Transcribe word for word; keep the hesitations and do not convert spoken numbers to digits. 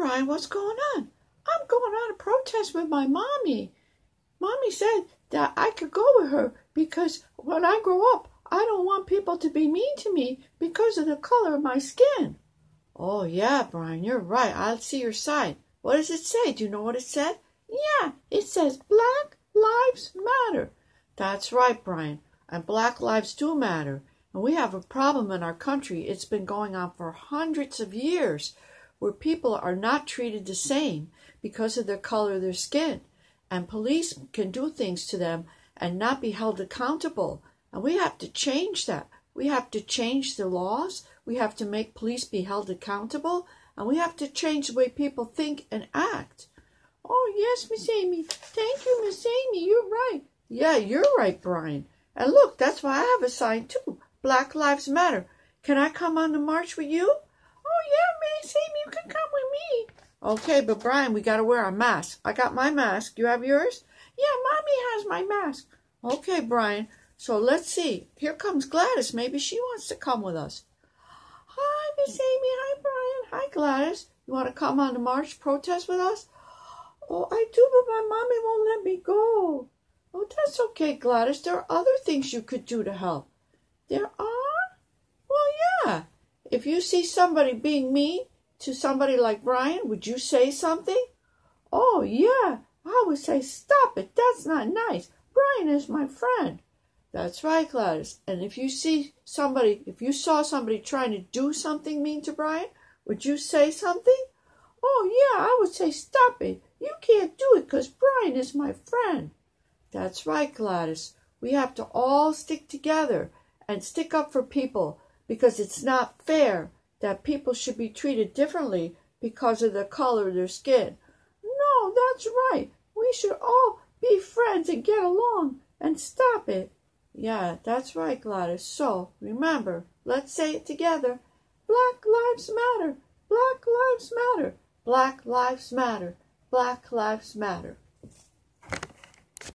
Brian, what's going on? I'm going on a protest with my mommy. Mommy said that I could go with her because when I grow up, I don't want people to be mean to me because of the color of my skin. Oh, yeah, Brian, you're right. I'll see your side. What does it say? Do you know what it said? Yeah, it says Black Lives Matter. That's right, Brian. And Black lives do matter. And we have a problem in our country. It's been going on for hundreds of years where people are not treated the same because of their color of their skin. And police can do things to them and not be held accountable. And we have to change that. We have to change the laws. We have to make police be held accountable. And we have to change the way people think and act. Oh, yes, Miss Amy. Thank you, Miss Amy. You're right. Yeah, you're right, Brian. And look, that's why I have a sign, too. Black Lives Matter. Can I come on the march with you? Oh, yeah, Miss Amy, you can come with me. Okay, but Brian, we got to wear our mask. I got my mask. You have yours? Yeah, Mommy has my mask. Okay, Brian. So let's see. Here comes Gladys. Maybe she wants to come with us. Hi, Miss Amy. Hi, Brian. Hi, Gladys. You want to come on the march protest with us? Oh, I do, but my mommy won't let me go. Oh, that's okay, Gladys. There are other things you could do to help. There are? Well, yeah. If you see somebody being mean to somebody like Brian, would you say something? Oh, yeah. I would say, stop it. That's not nice. Brian is my friend. That's right, Gladys. And if you see somebody, if you saw somebody trying to do something mean to Brian, would you say something? Oh, yeah, I would say, stop it. You can't do it because Brian is my friend. That's right, Gladys. We have to all stick together and stick up for people because it's not fair that people should be treated differently because of the color of their skin. No, that's right. We should all be friends and get along and stop it. Yeah, that's right, Gladys. So, remember, let's say it together. Black Lives Matter. Black Lives Matter. Black Lives Matter. Black Lives Matter.